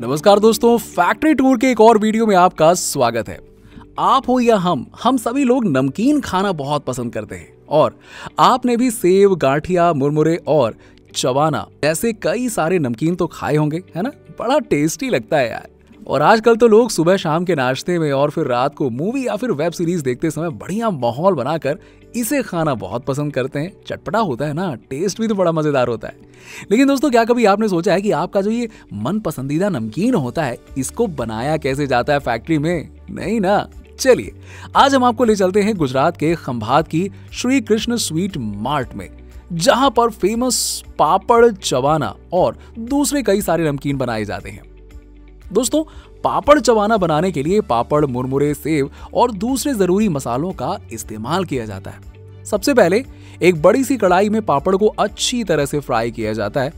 नमस्कार दोस्तों, factory tour के एक और वीडियो में आपका स्वागत है। आप हो या हम सभी लोग नमकीन खाना बहुत पसंद करते हैं और आपने भी सेव, गांठिया, मुरमुरे और चवाना ऐसे कई सारे नमकीन तो खाए होंगे, है ना। बड़ा टेस्टी लगता है यार। और आजकल तो लोग सुबह शाम के नाश्ते में और फिर रात को मूवी या फिर वेब सीरीज देखते समय बढ़िया माहौल बनाकर इसे खाना बहुत पसंद करते हैं। चटपटा होता है ना, टेस्ट भी तो बड़ा मजेदार होता है। लेकिन दोस्तों, क्या कभी आपने सोचा है कि आपका जो ये मन पसंदीदा नमकीन होता है, इसको बनाया कैसे जाता है फैक्ट्री में? नहीं ना। चलिए आज हम आपको ले चलते हैं गुजरात के खंभात की श्री कृष्ण स्वीट मार्ट में, जहां पर फेमस पापड़, चवाना और दूसरे कई सारे नमकीन बनाए जाते हैं। दोस्तों, पापड़ चवाना बनाने के लिए पापड़, मुरमुरे, सेव और दूसरे जरूरी मसालों का इस्तेमाल किया जाता है। सबसे पहले एक बड़ी सी कढ़ाई में पापड़ को अच्छी तरह से फ्राई किया जाता है।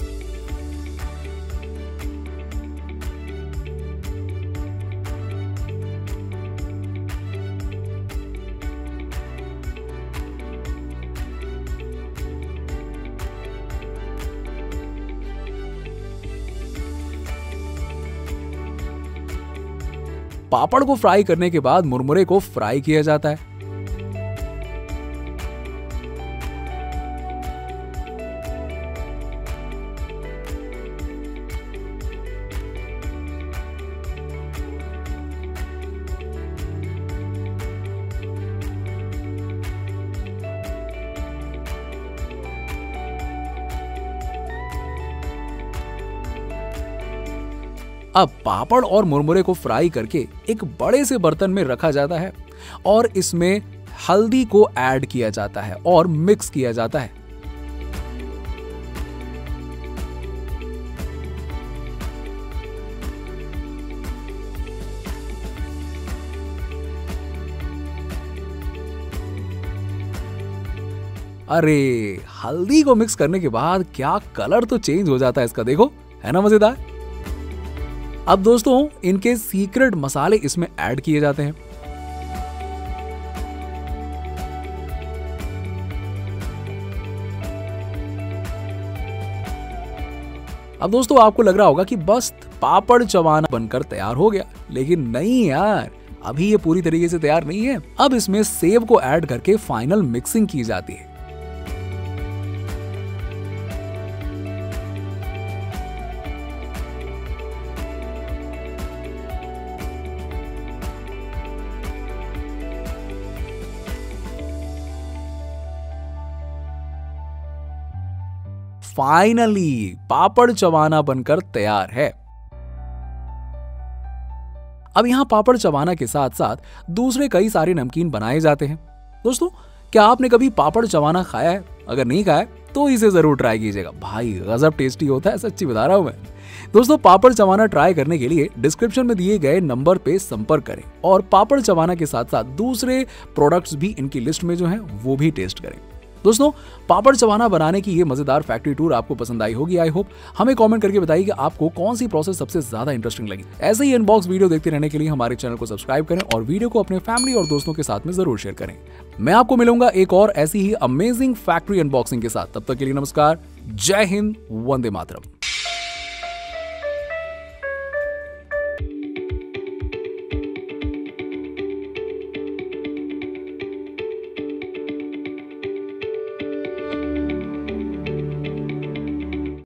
पापड़ को फ्राई करने के बाद मुरमुरे को फ्राई किया जाता है। अब पापड़ और मुरमुरे को फ्राई करके एक बड़े से बर्तन में रखा जाता है और इसमें हल्दी को ऐड किया जाता है और मिक्स किया जाता है। अरे, हल्दी को मिक्स करने के बाद क्या कलर तो चेंज हो जाता है इसका, देखो, है ना मजेदार। अब दोस्तों, इनके सीक्रेट मसाले इसमें ऐड किए जाते हैं। अब दोस्तों, आपको लग रहा होगा कि बस पापड़ चवाना बनकर तैयार हो गया, लेकिन नहीं यार, अभी ये पूरी तरीके से तैयार नहीं है। अब इसमें सेव को ऐड करके फाइनल मिक्सिंग की जाती है। फाइनली पापड़ चवाना बनकर तैयार है। अब यहां पापड़ चवाना के साथ साथ दूसरे कई सारे नमकीन बनाए जाते हैं। दोस्तों, क्या आपने कभी पापड़ चवाना खाया है? अगर नहीं खाया है तो इसे जरूर ट्राई कीजिएगा, भाई गजब टेस्टी होता है, सच्ची बता रहा हूं मैं। दोस्तों, पापड़ चवाना ट्राई करने के लिए डिस्क्रिप्शन में दिए गए नंबर पे संपर्क करें और पापड़ चवाना के साथ साथ दूसरे प्रोडक्ट्स भी इनकी लिस्ट में जो है वो भी टेस्ट करें। दोस्तों, पापड़ चवाना बनाने की ये मजेदार फैक्ट्री टूर आपको पसंद आई होगी। I hope. हमें कमेंट करके बताइए कि आपको कौन सी प्रोसेस सबसे ज्यादा इंटरेस्टिंग लगी। ऐसे ही अनबॉक्स वीडियो देखते रहने के लिए हमारे चैनल को सब्सक्राइब करें और वीडियो को अपने फैमिली और दोस्तों के साथ में जरूर शेयर करें। मैं आपको मिलूंगा एक और ऐसी ही अमेजिंग फैक्ट्री अनबॉक्सिंग के साथ। तब तक के लिए नमस्कार, जय हिंद, वंदे मातरम।